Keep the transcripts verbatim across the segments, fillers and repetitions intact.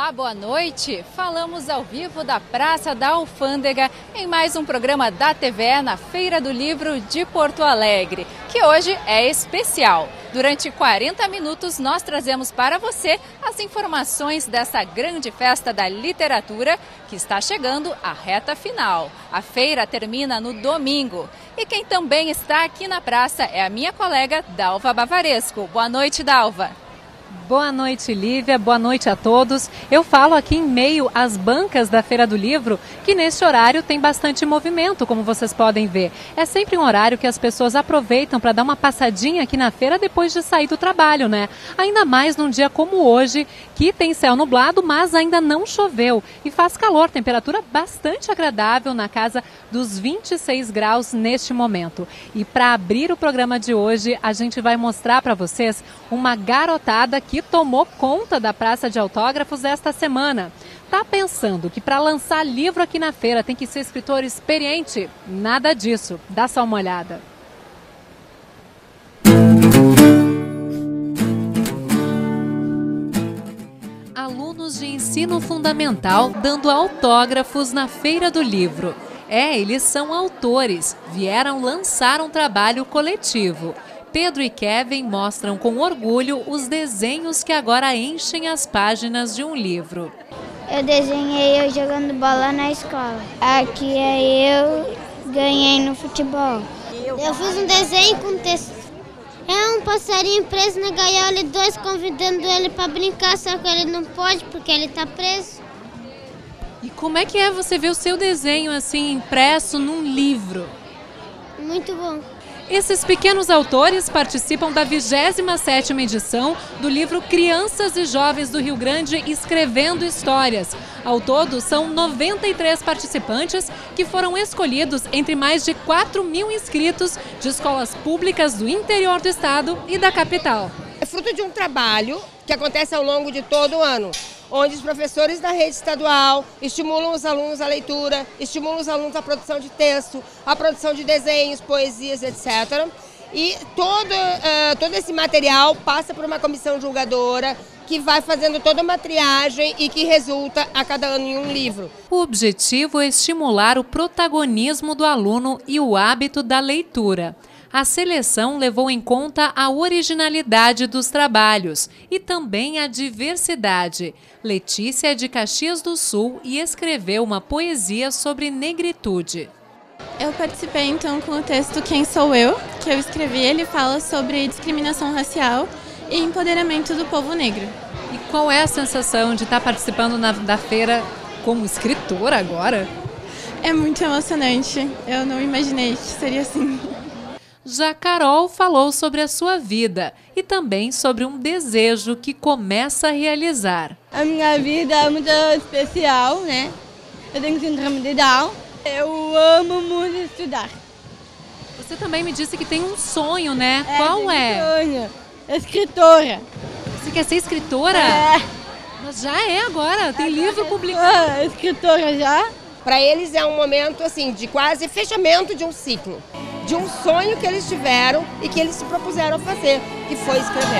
Olá, boa noite. Falamos ao vivo da Praça da Alfândega em mais um programa da T V E na Feira do Livro de Porto Alegre, que hoje é especial. Durante quarenta minutos nós trazemos para você as informações dessa grande festa da literatura que está chegando à reta final. A feira termina no domingo. E quem também está aqui na praça é a minha colega Dalva Bavaresco. Boa noite, Dalva. Boa noite, Lívia. Boa noite a todos. Eu falo aqui em meio às bancas da Feira do Livro, que neste horário tem bastante movimento, como vocês podem ver. É sempre um horário que as pessoas aproveitam para dar uma passadinha aqui na feira depois de sair do trabalho, né? Ainda mais num dia como hoje, que tem céu nublado, mas ainda não choveu. E faz calor, temperatura bastante agradável na casa dos vinte e seis graus neste momento. E para abrir o programa de hoje, a gente vai mostrar para vocês uma garotada que tomou conta da Praça de Autógrafos esta semana. Tá pensando que para lançar livro aqui na feira tem que ser escritor experiente? Nada disso. Dá só uma olhada. Alunos de ensino fundamental dando autógrafos na Feira do Livro. É, eles são autores. Vieram lançar um trabalho coletivo. Pedro e Kevin mostram com orgulho os desenhos que agora enchem as páginas de um livro. Eu desenhei eu jogando bola na escola. Aqui é eu ganhei no futebol. Eu fiz um desenho com texto. É um passarinho preso na gaiola e dois convidando ele para brincar, só que ele não pode porque ele está preso. E como é que é você ver o seu desenho assim impresso num livro? Muito bom. Esses pequenos autores participam da vigésima sétima edição do livro Crianças e Jovens do Rio Grande Escrevendo Histórias. Ao todo, são noventa e três participantes que foram escolhidos entre mais de quatro mil inscritos de escolas públicas do interior do estado e da capital. É fruto de um trabalho que acontece ao longo de todo o ano, onde os professores da rede estadual estimulam os alunos à leitura, estimulam os alunos à produção de texto, à produção de desenhos, poesias, etcétera. E todo, uh, todo esse material passa por uma comissão julgadora que vai fazendo toda uma triagem e que resulta a cada ano em um livro. O objetivo é estimular o protagonismo do aluno e o hábito da leitura. A seleção levou em conta a originalidade dos trabalhos e também a diversidade. Letícia é de Caxias do Sul e escreveu uma poesia sobre negritude. Eu participei então com o texto Quem Sou Eu, que eu escrevi. Ele fala sobre discriminação racial e empoderamento do povo negro. E qual é a sensação de estar participando na, da feira como escritora agora? É muito emocionante. Eu não imaginei que seria assim. Já Carol falou sobre a sua vida e também sobre um desejo que começa a realizar. A minha vida é muito especial, né? Eu tenho síndrome de Down. Eu amo muito estudar. Você também me disse que tem um sonho, né? É, Qual é? Sonho. Escritora. Você quer ser escritora? É. Mas já é agora, tem livro publicado. Ah, escritora já? Para eles é um momento assim de quase fechamento de um ciclo, de um sonho que eles tiveram e que eles se propuseram a fazer, que foi escrever.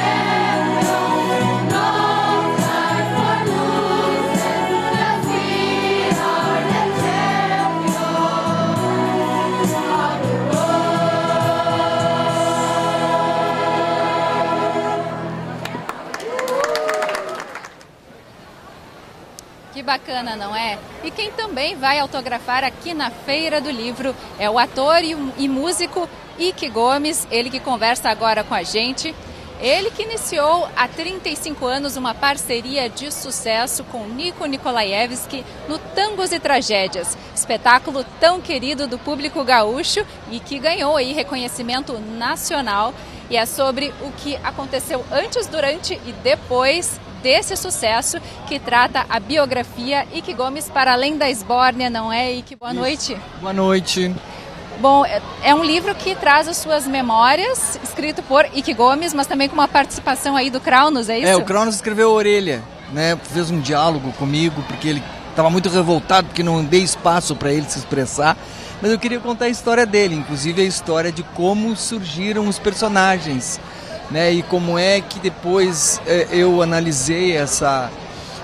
Que bacana, não é? E quem também vai autografar aqui na Feira do Livro é o ator e músico Ike Gomes, ele que conversa agora com a gente. Ele que iniciou há trinta e cinco anos uma parceria de sucesso com Nico Nikolaevski no Tangos e Tragédias, espetáculo tão querido do público gaúcho e que ganhou aí reconhecimento nacional. E é sobre o que aconteceu antes, durante e depois desse sucesso que trata a biografia Ike Gomes para além da esbórnia, não é, Ike? Boa noite. Boa noite. Bom, é um livro que traz as suas memórias, escrito por Ike Gomes, mas também com uma participação aí do Kraunos, é isso? É, o Kraunos escreveu a Orelha, né? Fez um diálogo comigo, porque ele estava muito revoltado, porque não dei espaço para ele se expressar. Mas eu queria contar a história dele, inclusive a história de como surgiram os personagens, né? E como é que depois é, eu analisei essa,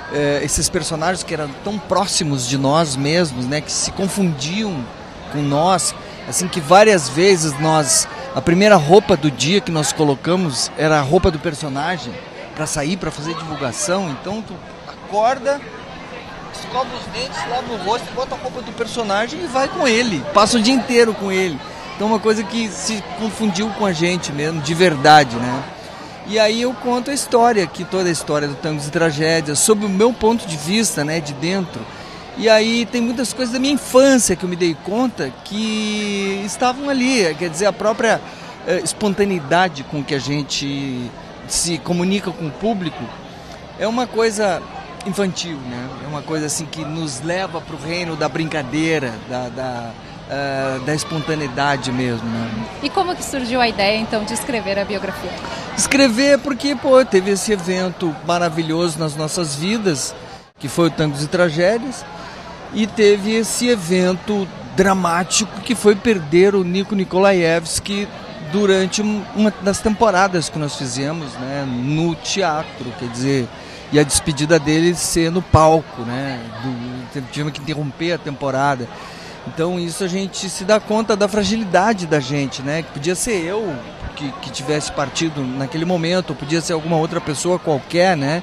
eh, esses personagens que eram tão próximos de nós mesmos, né, que se confundiam com nós, assim que várias vezes nós, a primeira roupa do dia que nós colocamos era a roupa do personagem para sair, para fazer divulgação. Então tu acorda, escova os dentes, lava o rosto, bota a roupa do personagem e vai com ele, passa o dia inteiro com ele. Então uma coisa que se confundiu com a gente mesmo, de verdade, né? E aí eu conto a história aqui, toda a história do Tangos e Tragédias, sob o meu ponto de vista, né, de dentro. E aí tem muitas coisas da minha infância que eu me dei conta que estavam ali, quer dizer, a própria eh, espontaneidade com que a gente se comunica com o público é uma coisa infantil, né? É uma coisa assim que nos leva para o reino da brincadeira, da... da Uh, da espontaneidade mesmo, né? E como que surgiu a ideia, então, de escrever a biografia? Escrever porque, pô, teve esse evento maravilhoso nas nossas vidas, que foi o Tangos e Tragédias, e teve esse evento dramático que foi perder o Nico Nikolaevski durante uma das temporadas que nós fizemos, né, no teatro, quer dizer, e a despedida dele ser no palco, né? Do, tivemos que interromper a temporada. Então isso a gente se dá conta da fragilidade da gente, né? Que podia ser eu que, que tivesse partido naquele momento, ou podia ser alguma outra pessoa qualquer, né?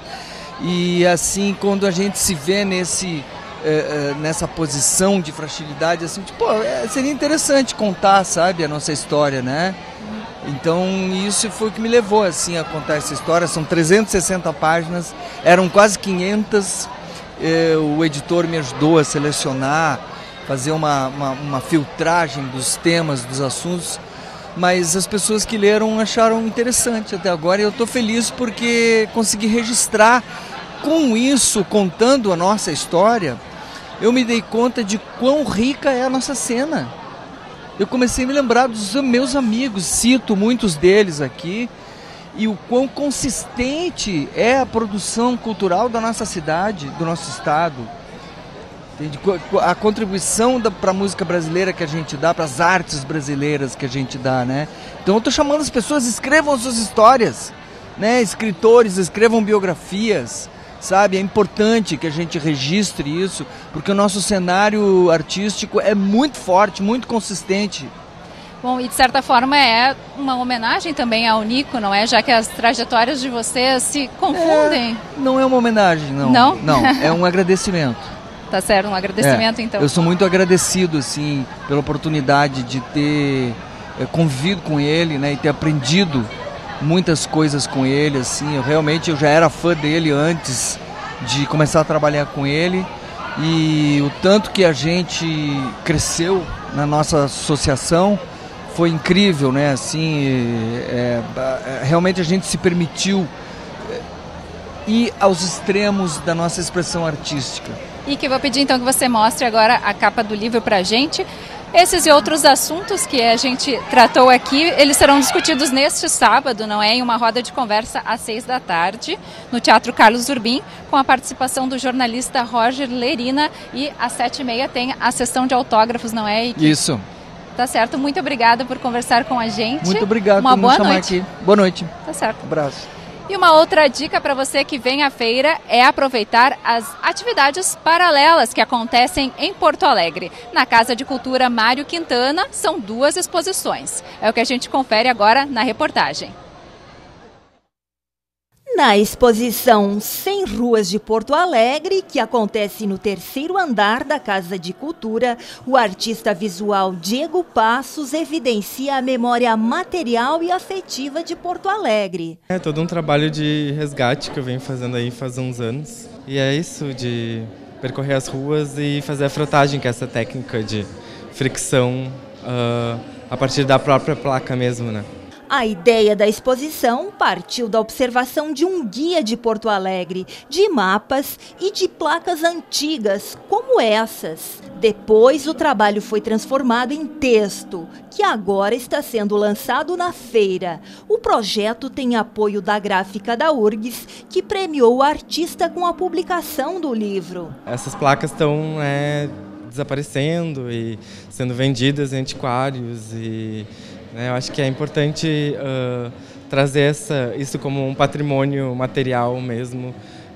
E assim, quando a gente se vê nesse, eh, nessa posição de fragilidade, assim, tipo, é, seria interessante contar, sabe, a nossa história, né? Então isso foi o que me levou, assim, a contar essa história. São trezentas e sessenta páginas, eram quase quinhentas, eh, o editor me ajudou a selecionar, fazer uma, uma, uma filtragem dos temas, dos assuntos, mas as pessoas que leram acharam interessante até agora e eu estou feliz porque consegui registrar. Com isso, contando a nossa história, eu me dei conta de quão rica é a nossa cena. Eu comecei a me lembrar dos meus amigos, cito muitos deles aqui, e o quão consistente é a produção cultural da nossa cidade, do nosso estado. A contribuição para a música brasileira que a gente dá, para as artes brasileiras que a gente dá, né? Então eu estou chamando as pessoas, escrevam suas histórias, né? Escritores, escrevam biografias, sabe? É importante que a gente registre isso, porque o nosso cenário artístico é muito forte, muito consistente. Bom, e de certa forma é uma homenagem também ao Nico, não é? Já que as trajetórias de vocês se confundem. É, não é uma homenagem, não. Não? Não, é um agradecimento. Tá certo, um agradecimento, é, então. Eu sou muito agradecido, assim, pela oportunidade de ter é, convivido com ele, né, e ter aprendido muitas coisas com ele, assim. Eu realmente eu já era fã dele antes de começar a trabalhar com ele, e o tanto que a gente cresceu na nossa associação foi incrível, né, assim, é, é, realmente a gente se permitiu ir aos extremos da nossa expressão artística. E que eu vou pedir então que você mostre agora a capa do livro pra gente. Esses e outros assuntos que a gente tratou aqui, eles serão discutidos neste sábado, não é? Em uma roda de conversa às seis da tarde, no Teatro Carlos Urbim, com a participação do jornalista Roger Lerina, e às sete e meia tem a sessão de autógrafos, não é? E que... Isso. Tá certo, muito obrigada por conversar com a gente. Muito obrigado uma por boa me chamar noite. aqui. Boa noite. Tá certo. Um abraço. E uma outra dica para você que vem à feira é aproveitar as atividades paralelas que acontecem em Porto Alegre. Na Casa de Cultura Mário Quintana, são duas exposições. É o que a gente confere agora na reportagem. Na exposição cem Ruas de Porto Alegre, que acontece no terceiro andar da Casa de Cultura, o artista visual Diego Passos evidencia a memória material e afetiva de Porto Alegre. É todo um trabalho de resgate que eu venho fazendo aí faz uns anos. E é isso, de percorrer as ruas e fazer a frotagem, que é essa técnica de fricção uh, a partir da própria placa mesmo, né? A ideia da exposição partiu da observação de um guia de Porto Alegre, de mapas e de placas antigas, como essas. Depois, o trabalho foi transformado em texto, que agora está sendo lançado na feira. O projeto tem apoio da gráfica da U R G S, que premiou o artista com a publicação do livro. Essas placas estão é, desaparecendo e sendo vendidas em antiquários e... Eu acho que é importante uh, trazer essa, isso como um patrimônio material mesmo,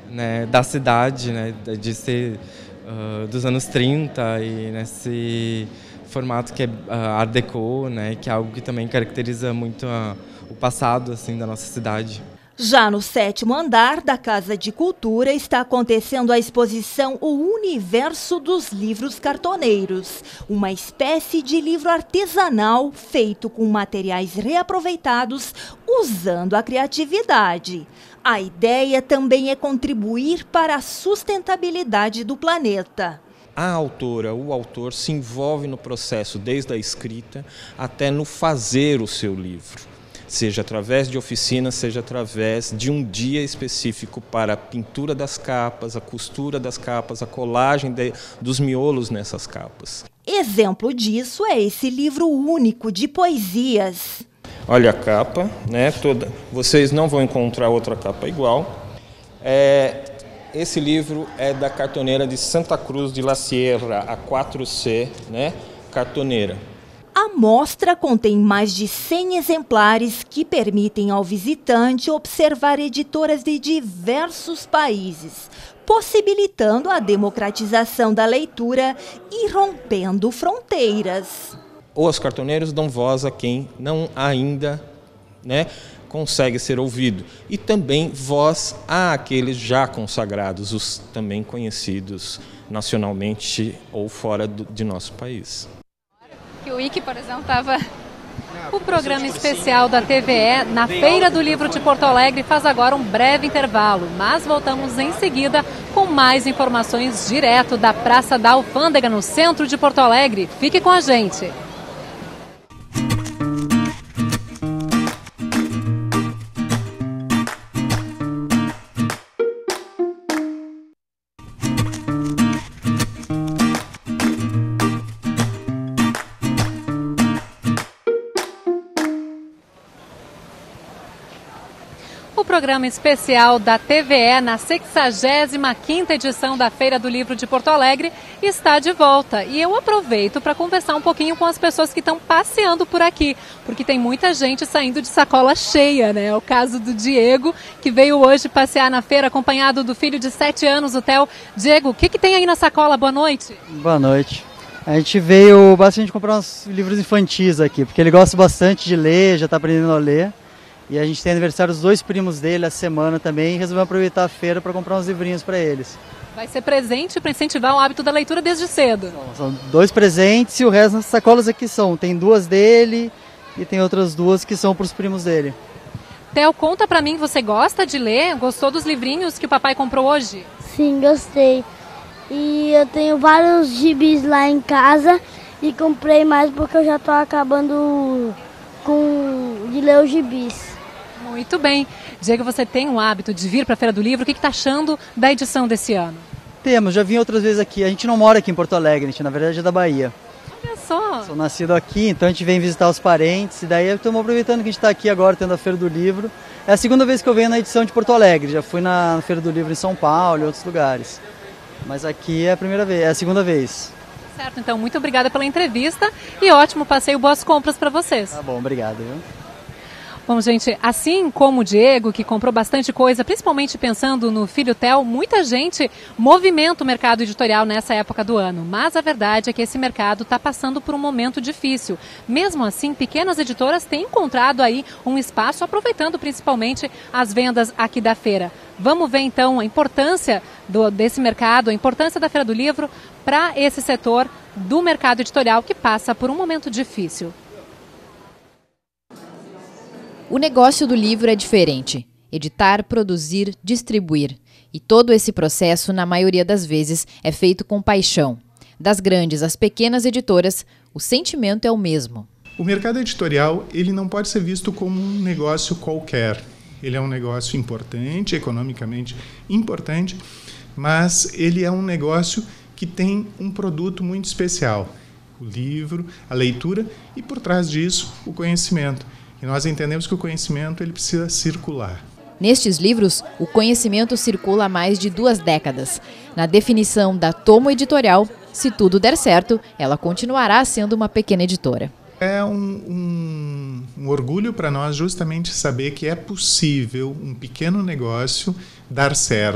né, da cidade, né, de ser uh, dos anos trinta e nesse formato que é uh, Art Deco, né, que é algo que também caracteriza muito uh, o passado assim, da nossa cidade. Já no sétimo andar da Casa de Cultura está acontecendo a exposição O Universo dos Livros Cartoneiros, uma espécie de livro artesanal feito com materiais reaproveitados usando a criatividade. A ideia também é contribuir para a sustentabilidade do planeta. A autora, o autor, se envolve no processo desde a escrita até no fazer o seu livro. Seja através de oficinas, seja através de um dia específico para a pintura das capas, a costura das capas, a colagem de, dos miolos nessas capas. Exemplo disso é esse livro único de poesias. Olha a capa, né? Toda, vocês não vão encontrar outra capa igual. É, esse livro é da cartoneira de Santa Cruz de la Sierra, a quatro C, né? Cartoneira. A mostra contém mais de cem exemplares que permitem ao visitante observar editoras de diversos países, possibilitando a democratização da leitura e rompendo fronteiras. Os cartoneiros dão voz a quem não ainda, né, consegue ser ouvido. E também voz àqueles já consagrados, os também conhecidos nacionalmente ou fora do, de nosso país. Que o I C, por exemplo, estava... O programa especial da T V E na Feira do Livro de Porto Alegre faz agora um breve intervalo, mas voltamos em seguida com mais informações direto da Praça da Alfândega, no centro de Porto Alegre. Fique com a gente! O programa especial da T V E na sexagésima quinta edição da Feira do Livro de Porto Alegre está de volta. E eu aproveito para conversar um pouquinho com as pessoas que estão passeando por aqui, porque tem muita gente saindo de sacola cheia, né? É o caso do Diego, que veio hoje passear na feira acompanhado do filho de sete anos, o Theo. Diego, o que, que tem aí na sacola? Boa noite. Boa noite. A gente veio bastante comprar uns livros infantis aqui, porque ele gosta bastante de ler, já está aprendendo a ler. E a gente tem aniversário dos dois primos dele essa semana também e resolvemos aproveitar a feira para comprar uns livrinhos para eles. Vai ser presente para incentivar o hábito da leitura desde cedo. Bom, são dois presentes e o resto das sacolas aqui são. Tem duas dele e tem outras duas que são para os primos dele. Theo, conta para mim, você gosta de ler? Gostou dos livrinhos que o papai comprou hoje? Sim, gostei. E eu tenho vários gibis lá em casa e comprei mais porque eu já estou acabando com... de ler os gibis. Muito bem. Diego, você tem o hábito de vir para a Feira do Livro. O que está achando da edição desse ano? Temos, já vim outras vezes aqui. A gente não mora aqui em Porto Alegre, a gente na verdade é da Bahia. Olha só. Sou nascido aqui, então a gente vem visitar os parentes. E daí estamos aproveitando que a gente está aqui agora, tendo a Feira do Livro. É a segunda vez que eu venho na edição de Porto Alegre. Já fui na Feira do Livro em São Paulo e outros lugares. Mas aqui é a primeira vez, é a segunda vez. Certo, então muito obrigada pela entrevista e ótimo passeio, boas compras para vocês. Tá bom, obrigado. Viu? Bom, gente, assim como o Diego, que comprou bastante coisa, principalmente pensando no filho Theo, muita gente movimenta o mercado editorial nessa época do ano. Mas a verdade é que esse mercado está passando por um momento difícil. Mesmo assim, pequenas editoras têm encontrado aí um espaço, aproveitando principalmente as vendas aqui da feira. Vamos ver então a importância do, desse mercado, a importância da Feira do Livro para esse setor do mercado editorial que passa por um momento difícil. O negócio do livro é diferente. Editar, produzir, distribuir. E todo esse processo, na maioria das vezes, é feito com paixão. Das grandes às pequenas editoras, o sentimento é o mesmo. O mercado editorial, ele não pode ser visto como um negócio qualquer. Ele é um negócio importante, economicamente importante, mas ele é um negócio que tem um produto muito especial. O livro, a leitura e, por trás disso, o conhecimento. E nós entendemos que o conhecimento ele precisa circular. Nestes livros, o conhecimento circula há mais de duas décadas. Na definição da Tomo Editorial, se tudo der certo, ela continuará sendo uma pequena editora. É um, um, um orgulho para nós justamente saber que é possível um pequeno negócio dar certo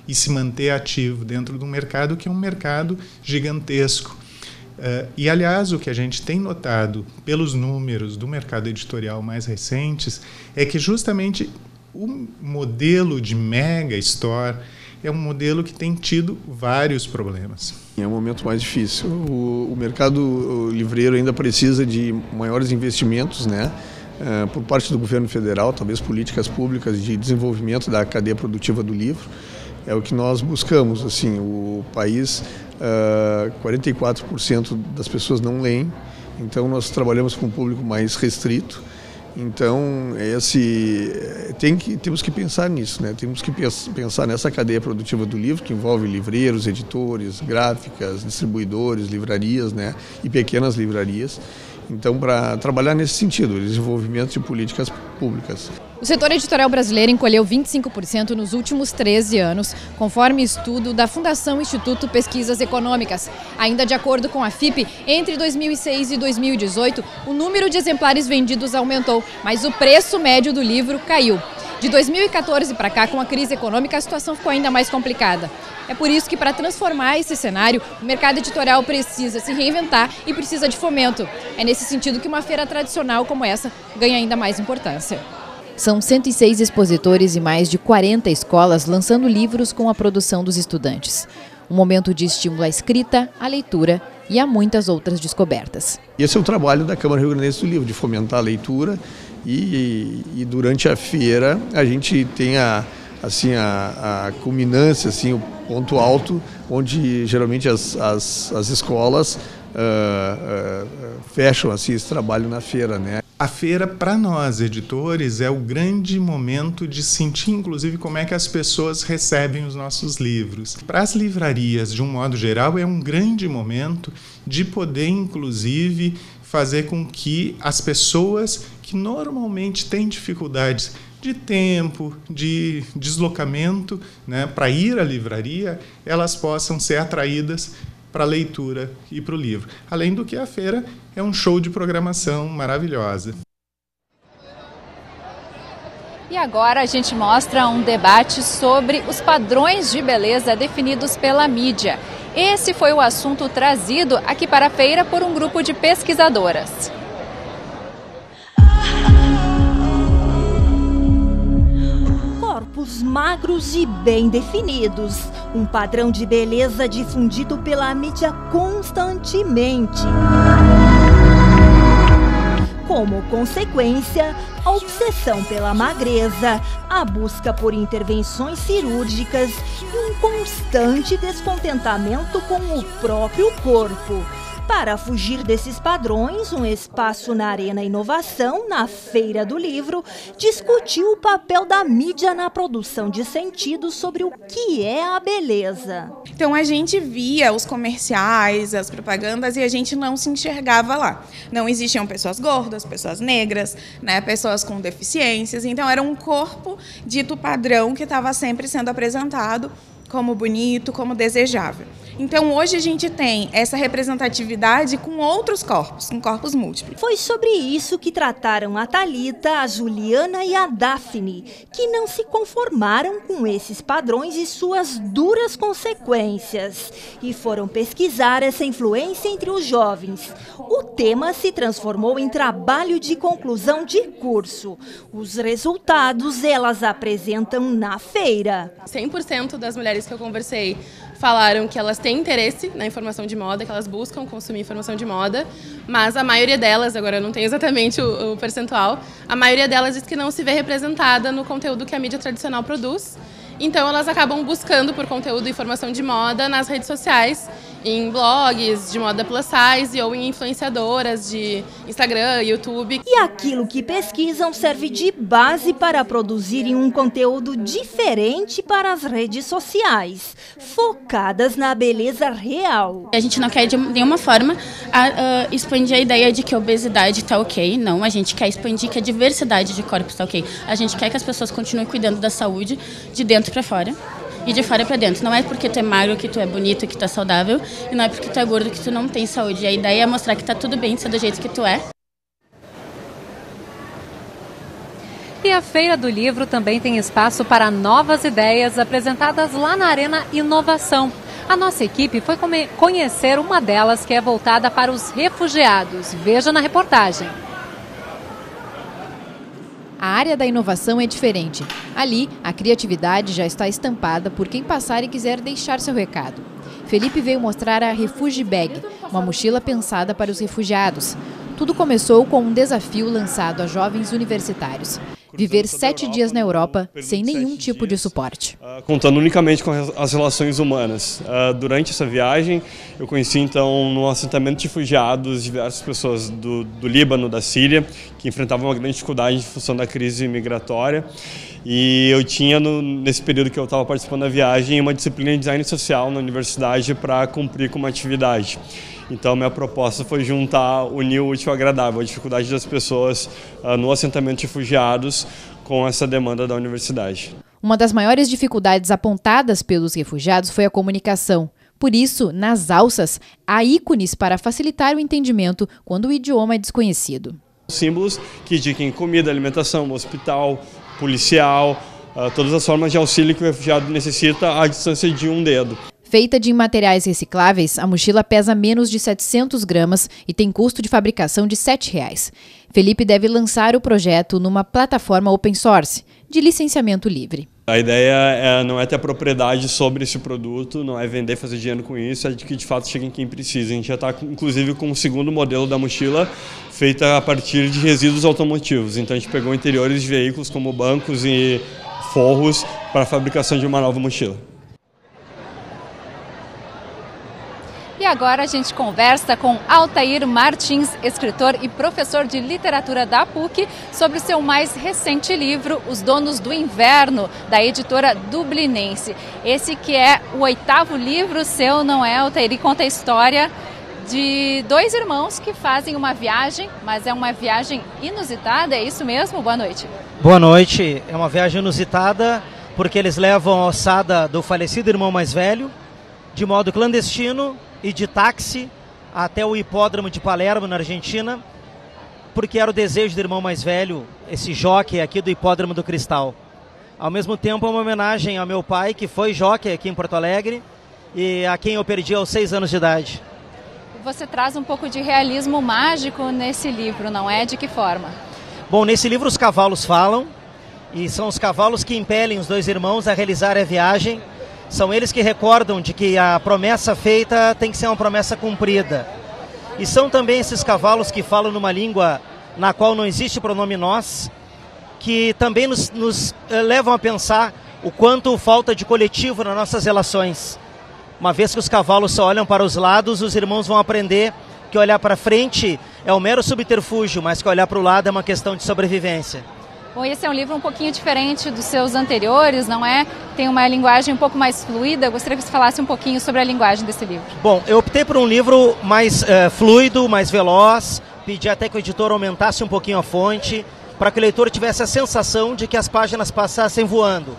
e se manter ativo dentro de um mercado que é um mercado gigantesco. Uh, e, aliás, o que a gente tem notado pelos números do mercado editorial mais recentes é que justamente o modelo de mega store é um modelo que tem tido vários problemas. É um momento mais difícil. O, o mercado livreiro ainda precisa de maiores investimentos, né? Uh, por parte do governo federal, talvez políticas públicas de desenvolvimento da cadeia produtiva do livro. É o que nós buscamos. Assim, o país, uh, quarenta e quatro por cento das pessoas não leem, então nós trabalhamos com um público mais restrito. Então, esse, tem que, temos que pensar nisso, né? Temos que pensar nessa cadeia produtiva do livro, que envolve livreiros, editores, gráficas, distribuidores, livrarias, né? E pequenas livrarias. Então, para trabalhar nesse sentido, desenvolvimento de políticas públicas. O setor editorial brasileiro encolheu vinte e cinco por cento nos últimos treze anos, conforme estudo da Fundação Instituto Pesquisas Econômicas. Ainda de acordo com a F I P, entre dois mil e seis e dois mil e dezoito, o número de exemplares vendidos aumentou, mas o preço médio do livro caiu. De dois mil e quatorze para cá, com a crise econômica, a situação ficou ainda mais complicada. É por isso que, para transformar esse cenário, o mercado editorial precisa se reinventar e precisa de fomento. É nesse sentido que uma feira tradicional como essa ganha ainda mais importância. São cento e seis expositores e mais de quarenta escolas lançando livros com a produção dos estudantes. Um momento de estímulo à escrita, à leitura e a muitas outras descobertas. Esse é o trabalho da Câmara Rio Grandense do Livro, de fomentar a leitura e, e durante a feira a gente tem a, assim, a, a culminância, assim, o ponto alto, onde geralmente as, as, as escolas uh, uh, fecham assim, esse trabalho na feira, né? A feira, para nós, editores, é o grande momento de sentir, inclusive, como é que as pessoas recebem os nossos livros. Para as livrarias, de um modo geral, é um grande momento de poder, inclusive, fazer com que as pessoas que normalmente têm dificuldades de tempo, de deslocamento, né, para ir à livraria, elas possam ser atraídas para a leitura e para o livro. Além do que a feira é um show de programação maravilhosa. E agora a gente mostra um debate sobre os padrões de beleza definidos pela mídia. Esse foi o assunto trazido aqui para a feira por um grupo de pesquisadoras. Corpos magros e bem definidos, um padrão de beleza difundido pela mídia constantemente. Como consequência, a obsessão pela magreza, a busca por intervenções cirúrgicas e um constante descontentamento com o próprio corpo. Para fugir desses padrões, um espaço na Arena Inovação, na Feira do Livro, discutiu o papel da mídia na produção de sentido sobre o que é a beleza. Então a gente via os comerciais, as propagandas e a gente não se enxergava lá. Não existiam pessoas gordas, pessoas negras, né, pessoas com deficiências. Então era um corpo dito padrão que estava sempre sendo apresentado como bonito, como desejável. Então, hoje a gente tem essa representatividade com outros corpos, com corpos múltiplos. Foi sobre isso que trataram a Thalita, a Juliana e a Daphne, que não se conformaram com esses padrões e suas duras consequências, e foram pesquisar essa influência entre os jovens. O tema se transformou em trabalho de conclusão de curso. Os resultados elas apresentam na feira. cem por cento das mulheres que eu conversei falaram que elas têm interesse na informação de moda, que elas buscam consumir informação de moda, mas a maioria delas, agora eu não tenho exatamente o, o percentual, a maioria delas diz que não se vê representada no conteúdo que a mídia tradicional produz. Então elas acabam buscando por conteúdo e informação de moda nas redes sociais, em blogs de moda plus size ou em influenciadoras de Instagram, YouTube. E aquilo que pesquisam serve de base para produzirem um conteúdo diferente para as redes sociais, focadas na beleza real. A gente não quer de nenhuma forma a, a, expandir a ideia de que a obesidade está ok, não. A gente quer expandir que a diversidade de corpos está ok. A gente quer que as pessoas continuem cuidando da saúde de dentro para fora. E de fora para dentro. Não é porque tu é magro que tu é bonito, que tu é saudável, e não é porque tu é gordo que tu não tem saúde. A ideia é mostrar que tá tudo bem ser do jeito que tu é. E a Feira do Livro também tem espaço para novas ideias apresentadas lá na Arena Inovação. A nossa equipe foi conhecer uma delas que é voltada para os refugiados. Veja na reportagem. A área da inovação é diferente. Ali, a criatividade já está estampada por quem passar e quiser deixar seu recado. Felipe veio mostrar a Refugee Bag, uma mochila pensada para os refugiados. Tudo começou com um desafio lançado a jovens universitários. Viver sete dias na Europa sem nenhum tipo de suporte. Contando unicamente com as relações humanas. Durante essa viagem, eu conheci então no assentamento de refugiados diversas pessoas do, do Líbano, da Síria, que enfrentavam uma grande dificuldade em função da crise migratória. E eu tinha, no, nesse período que eu estava participando da viagem, uma disciplina de design social na universidade para cumprir com uma atividade. Então, minha proposta foi juntar, unir o útil ao agradável, a dificuldade das pessoas uh, no assentamento de refugiados com essa demanda da universidade. Uma das maiores dificuldades apontadas pelos refugiados foi a comunicação. Por isso, nas alças, há ícones para facilitar o entendimento quando o idioma é desconhecido. Símbolos que indicam comida, alimentação, hospital, policial, uh, todas as formas de auxílio que o refugiado necessita à distância de um dedo. Feita de materiais recicláveis, a mochila pesa menos de setecentos gramas e tem custo de fabricação de sete reais. Felipe deve lançar o projeto numa plataforma open source, de licenciamento livre. A ideia é, não é ter propriedade sobre esse produto, não é vender, fazer dinheiro com isso, é de que de fato chegue em quem precisa. A gente já está inclusive com o segundo modelo da mochila, feita a partir de resíduos automotivos. Então a gente pegou interiores de veículos como bancos e forros para a fabricação de uma nova mochila. E agora a gente conversa com Altair Martins, escritor e professor de literatura da P U C, sobre o seu mais recente livro, Os Donos do Inverno, da editora Dublinense. Esse que é o oitavo livro seu, não é, Altair? E conta a história de dois irmãos que fazem uma viagem, mas é uma viagem inusitada, é isso mesmo? Boa noite. Boa noite. É uma viagem inusitada porque eles levam a ossada do falecido irmão mais velho, de modo clandestino, e de táxi até o hipódromo de Palermo, na Argentina, porque era o desejo do irmão mais velho, esse jockey aqui do hipódromo do Cristal. Ao mesmo tempo, é uma homenagem ao meu pai, que foi jockey aqui em Porto Alegre, e a quem eu perdi aos seis anos de idade. Você traz um pouco de realismo mágico nesse livro, não é? De que forma? Bom, nesse livro os cavalos falam, e são os cavalos que impelem os dois irmãos a realizar a viagem. São eles que recordam de que a promessa feita tem que ser uma promessa cumprida. E são também esses cavalos que falam numa língua na qual não existe pronome nós, que também nos, nos eh, levam a pensar o quanto falta de coletivo nas nossas relações. Uma vez que os cavalos só olham para os lados, os irmãos vão aprender que olhar para frente é um mero subterfúgio, mas que olhar para o lado é uma questão de sobrevivência. Bom, esse é um livro um pouquinho diferente dos seus anteriores, não é? Tem uma linguagem um pouco mais fluida. Eu gostaria que você falasse um pouquinho sobre a linguagem desse livro. Bom, eu optei por um livro mais uh, fluido, mais veloz. Pedi até que o editor aumentasse um pouquinho a fonte, para que o leitor tivesse a sensação de que as páginas passassem voando.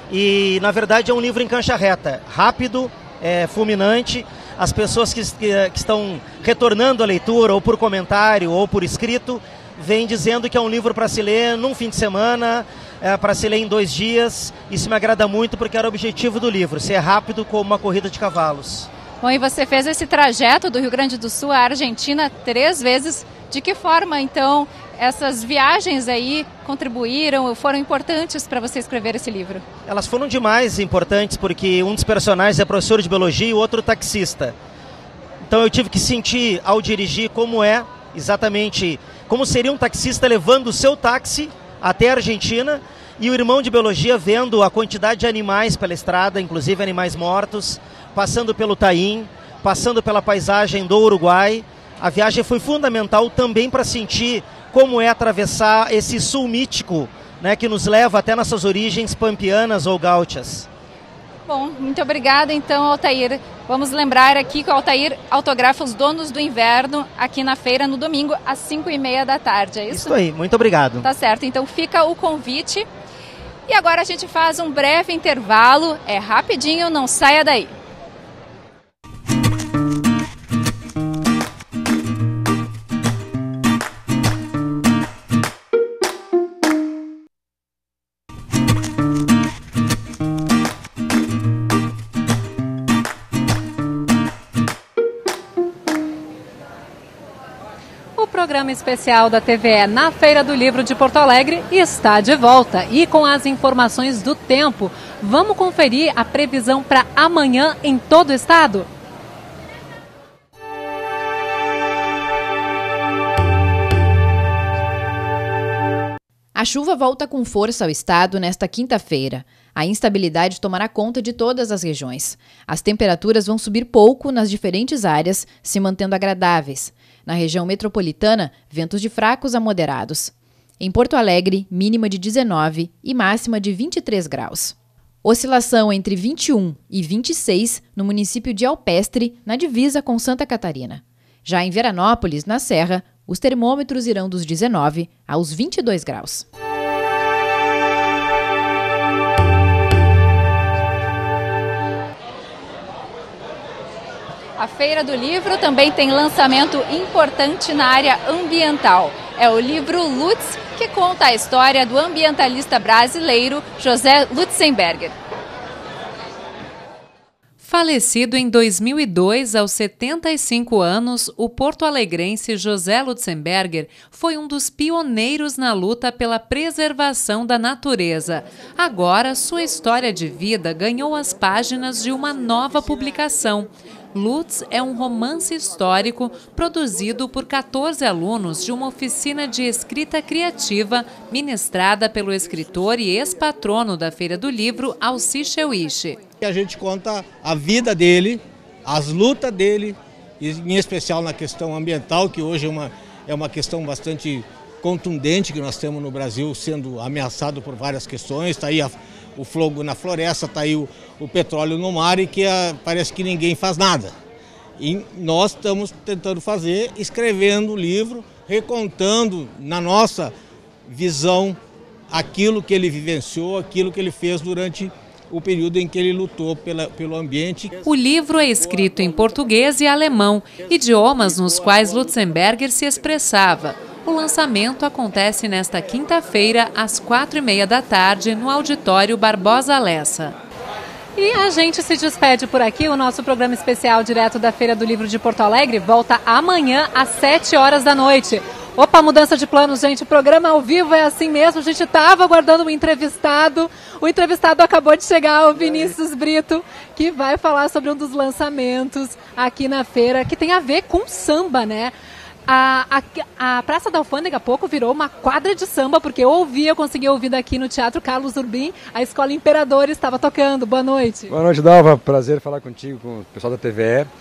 E, na verdade, é um livro em cancha reta, rápido, é, fulminante. As pessoas que, que, que estão retornando à leitura, ou por comentário, ou por escrito, vem dizendo que é um livro para se ler num fim de semana, é, para se ler em dois dias. Isso me agrada muito porque era o objetivo do livro, ser rápido como uma corrida de cavalos. Bom, e você fez esse trajeto do Rio Grande do Sul à Argentina três vezes. De que forma, então, essas viagens aí contribuíram, foram importantes para você escrever esse livro? Elas foram demais importantes porque um dos personagens é professor de biologia e o outro taxista. Então eu tive que sentir, ao dirigir, como é exatamente... como seria um taxista levando o seu táxi até a Argentina e o irmão de biologia vendo a quantidade de animais pela estrada, inclusive animais mortos, passando pelo Taim, passando pela paisagem do Uruguai. A viagem foi fundamental também para sentir como é atravessar esse sul mítico, né, que nos leva até nossas origens pampianas ou gaúchas. Bom, muito obrigada então, Altair. Vamos lembrar aqui que o Altair autografa Os Donos do Inverno aqui na feira no domingo às cinco e meia da tarde, é isso? Isso aí, muito obrigado. Tá certo, então fica o convite. E agora a gente faz um breve intervalo, é rapidinho, não saia daí. programa especial da T V E na Feira do Livro de Porto Alegre está de volta e com as informações do tempo. Vamos conferir a previsão para amanhã em todo o estado? A chuva volta com força ao estado nesta quinta-feira. A instabilidade tomará conta de todas as regiões. As temperaturas vão subir pouco nas diferentes áreas, se mantendo agradáveis. Na região metropolitana, ventos de fracos a moderados. Em Porto Alegre, mínima de dezenove e máxima de vinte e três graus. Oscilação entre vinte e um e vinte e seis no município de Alpestre, na divisa com Santa Catarina. Já em Veranópolis, na Serra, os termômetros irão dos dezenove aos vinte e dois graus. A Feira do Livro também tem lançamento importante na área ambiental. É o livro Lutz, que conta a história do ambientalista brasileiro José Lutzenberger. Falecido em dois mil e dois, aos setenta e cinco anos, o porto-alegrense José Lutzenberger foi um dos pioneiros na luta pela preservação da natureza. Agora, sua história de vida ganhou as páginas de uma nova publicação. Lutz é um romance histórico produzido por quatorze alunos de uma oficina de escrita criativa ministrada pelo escritor e ex-patrono da Feira do Livro, Alci Cheuiche. A gente conta a vida dele, as lutas dele, em especial na questão ambiental, que hoje é uma, é uma questão bastante contundente que nós temos no Brasil, sendo ameaçado por várias questões. Está aí a, o fogo na floresta, está aí o, o petróleo no mar e que a, parece que ninguém faz nada. E nós estamos tentando fazer, escrevendo o livro, recontando na nossa visão aquilo que ele vivenciou, aquilo que ele fez durante o período em que ele lutou pela, pelo ambiente. O livro é escrito em português e alemão, idiomas nos quais Lutzenberger se expressava. O lançamento acontece nesta quinta-feira, às quatro e meia da tarde, no Auditório Barbosa Lessa. E a gente se despede por aqui. O nosso programa especial direto da Feira do Livro de Porto Alegre volta amanhã às sete horas da noite. Opa, mudança de planos, gente. O programa ao vivo é assim mesmo. A gente estava aguardando um entrevistado. O entrevistado acabou de chegar, o Vinícius Brito, que vai falar sobre um dos lançamentos aqui na feira, que tem a ver com samba, né? A, a, a Praça da Alfândega há pouco virou uma quadra de samba, porque eu ouvi, eu consegui ouvir daqui no Teatro Carlos Urbim, a Escola Imperador estava tocando. Boa noite. Boa noite, Dalva. Prazer falar contigo, com o pessoal da T V E.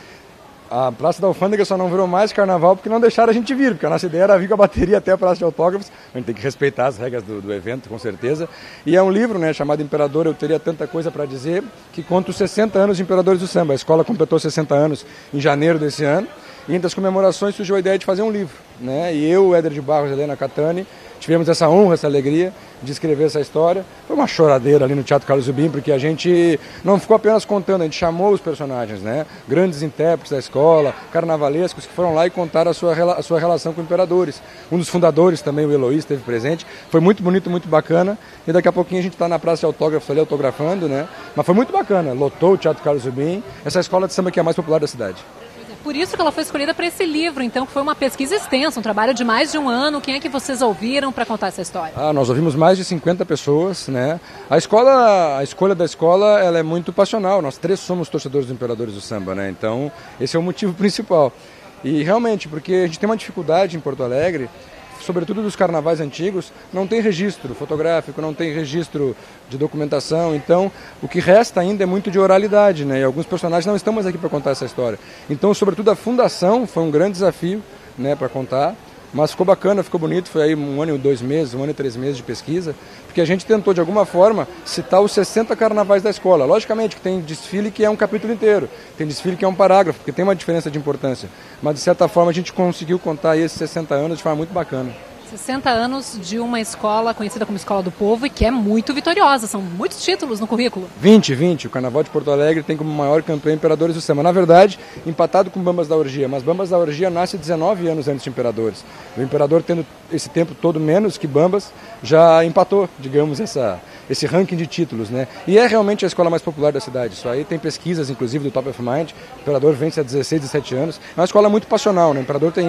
A Praça da Alfândega só não virou mais carnaval porque não deixaram a gente vir, porque a nossa ideia era vir com a bateria até a Praça de Autógrafos. A gente tem que respeitar as regras do, do evento, com certeza. E é um livro, né, chamado Imperador, eu teria tanta coisa para dizer, que conta os sessenta anos de Imperadores do Samba. A escola completou sessenta anos em janeiro desse ano. E entre as comemorações surgiu a ideia de fazer um livro, né? E eu, Éder de Barros e Helena Catani, tivemos essa honra, essa alegria de escrever essa história. Foi uma choradeira ali no Teatro Carlos Urbim, porque a gente não ficou apenas contando, a gente chamou os personagens, né? Grandes intérpretes da escola, carnavalescos, que foram lá e contaram a sua, a sua relação com imperadores. Um dos fundadores também, o Eloís, esteve presente. Foi muito bonito, muito bacana. E daqui a pouquinho a gente está na Praça de Autógrafos ali, autografando, né? Mas foi muito bacana, lotou o Teatro Carlos Urbim, essa escola de samba que é a mais popular da cidade. Por isso que ela foi escolhida para esse livro, então, que foi uma pesquisa extensa, um trabalho de mais de um ano. Quem é que vocês ouviram para contar essa história? Ah, nós ouvimos mais de cinquenta pessoas, né? A escola, a escolha da escola, ela é muito passional. Nós três somos torcedores dos Imperadores do Samba, né? Então, esse é o motivo principal. E realmente, porque a gente tem uma dificuldade em Porto Alegre, sobretudo dos carnavais antigos, não tem registro fotográfico, não tem registro de documentação, então o que resta ainda é muito de oralidade, né? E alguns personagens não estão mais aqui para contar essa história. Então, sobretudo a fundação foi um grande desafio, né, para contar, mas ficou bacana, ficou bonito, foi aí um ano e dois meses, um ano e três meses de pesquisa, porque a gente tentou de alguma forma citar os sessenta carnavais da escola. Logicamente que tem desfile que é um capítulo inteiro, tem desfile que é um parágrafo, porque tem uma diferença de importância, mas de certa forma a gente conseguiu contar esses sessenta anos de forma muito bacana. sessenta anos de uma escola conhecida como Escola do Povo e que é muito vitoriosa, são muitos títulos no currículo. vinte, vinte, o Carnaval de Porto Alegre tem como maior campeão Imperadores do Samba. Na verdade, empatado com Bambas da Orgia, mas Bambas da Orgia nasce dezenove anos antes de Imperadores. O Imperador, tendo esse tempo todo menos que Bambas, já empatou, digamos, essa, esse ranking de títulos, né? E é realmente a escola mais popular da cidade. Isso aí tem pesquisas, inclusive, do Top of Mind. O Imperador vence há dezesseis, dezessete anos. É uma escola muito passional, né? O Imperador tem isso.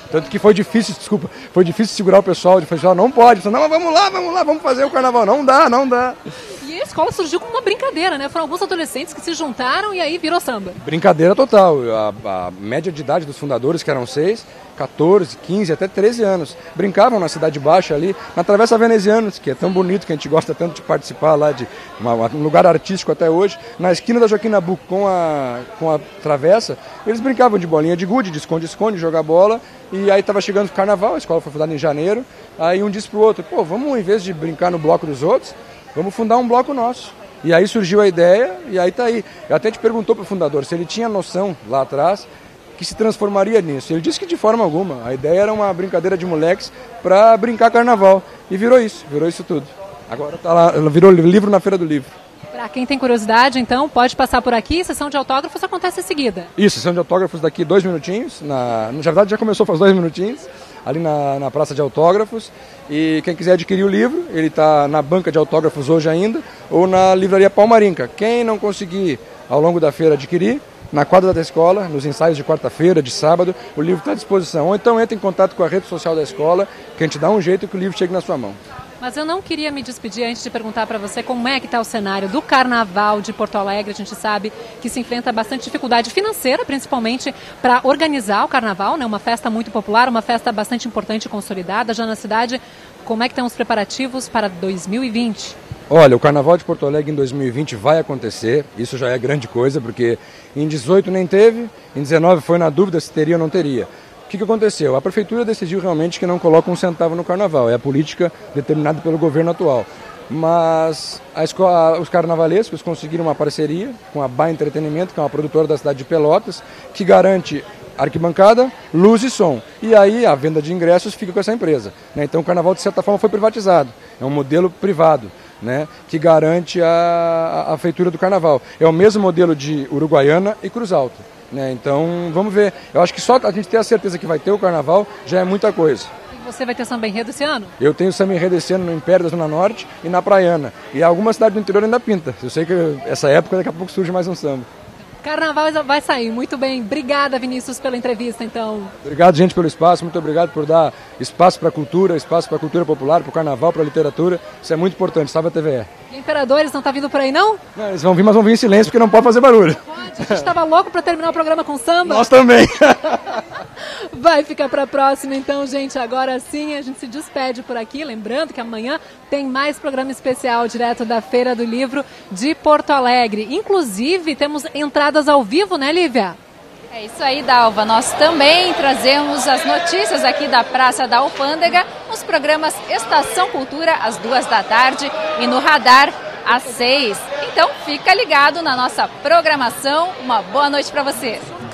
Tanto que foi difícil, desculpa, foi difícil segurar o pessoal, de falar, não pode, não, mas vamos lá, vamos lá, vamos fazer o carnaval. Não dá, não dá. E a escola surgiu como uma brincadeira, né? Foram alguns adolescentes que se juntaram e aí virou samba. Brincadeira total. A, a média de idade dos fundadores, que eram seis, quatorze, quinze, até treze anos, brincavam na Cidade Baixa ali, na Travessa Venezianos, que é tão bonito, que a gente gosta tanto de participar lá, de uma, um lugar artístico até hoje, na esquina da Joaquim Nabuco com a, com a travessa, eles brincavam de bolinha de gude, de esconde-esconde, jogar bola, e aí estava chegando o carnaval, a escola foi fundada em janeiro, aí um disse pro outro, pô, vamos, em vez de brincar no bloco dos outros, vamos fundar um bloco nosso. E aí surgiu a ideia, e aí tá aí. Eu até te perguntou pro fundador se ele tinha noção lá atrás que se transformaria nisso. Ele disse que de forma alguma. A ideia era uma brincadeira de moleques para brincar carnaval. E virou isso, virou isso tudo. Agora tá lá, virou livro na Feira do Livro. Para quem tem curiosidade, então, pode passar por aqui. Sessão de autógrafos acontece em seguida. Isso, sessão de autógrafos daqui dois minutinhos. Na, na verdade já começou faz dois minutinhos. Ali na, na Praça de Autógrafos. E quem quiser adquirir o livro, ele está na banca de autógrafos hoje ainda, ou na livraria Palmarinca. Quem não conseguir ao longo da feira adquirir, na quadra da escola, nos ensaios de quarta-feira, de sábado, o livro está à disposição. Ou então entre em contato com a rede social da escola, que a gente dá um jeito que o livro chegue na sua mão. Mas eu não queria me despedir antes de perguntar para você como é que está o cenário do Carnaval de Porto Alegre. A gente sabe que se enfrenta bastante dificuldade financeira, principalmente para organizar o Carnaval, né? Uma festa muito popular, uma festa bastante importante e consolidada já na cidade. Como é que estão os preparativos para dois mil e vinte? Olha, o Carnaval de Porto Alegre em dois mil e vinte vai acontecer, isso já é grande coisa, porque em dezoito nem teve, em dezenove foi na dúvida se teria ou não teria. O que, que aconteceu? A prefeitura decidiu realmente que não coloca um centavo no carnaval, é a política determinada pelo governo atual. Mas a escola, os carnavalescos conseguiram uma parceria com a Bá Entretenimento, que é uma produtora da cidade de Pelotas, que garante arquibancada, luz e som. E aí a venda de ingressos fica com essa empresa, né? Então o carnaval de certa forma foi privatizado, é um modelo privado, né, que garante a, a feitura do carnaval. É o mesmo modelo de Uruguaiana e Cruz Alta. Né? Então, vamos ver. Eu acho que só a gente ter a certeza que vai ter o carnaval já é muita coisa. E você vai ter samba enredo esse ano? Eu tenho samba enredo esse ano no Império da Zona Norte e na Praiana. E alguma cidade do interior ainda pinta. Eu sei que essa época daqui a pouco surge mais um samba. Carnaval vai sair, muito bem. Obrigada, Vinícius, pela entrevista, então. Obrigado, gente, pelo espaço. Muito obrigado por dar espaço para a cultura, espaço para a cultura popular, para o carnaval, para a literatura. Isso é muito importante. Salve a T V E. E Imperadores não tá vindo por aí, não? Não, eles vão vir, mas vão vir em silêncio, porque não pode fazer barulho. Pode, a gente tava louco para terminar o programa com samba. Nós também. Vai ficar para a próxima, então, gente. Agora sim, a gente se despede por aqui. Lembrando que amanhã tem mais programa especial direto da Feira do Livro de Porto Alegre. Inclusive, temos entradas ao vivo, né, Lívia? É isso aí, Dalva. Nós também trazemos as notícias aqui da Praça da Alfândega, nos programas Estação Cultura, às duas da tarde, e no Radar, às seis. Então, fica ligado na nossa programação. Uma boa noite para você.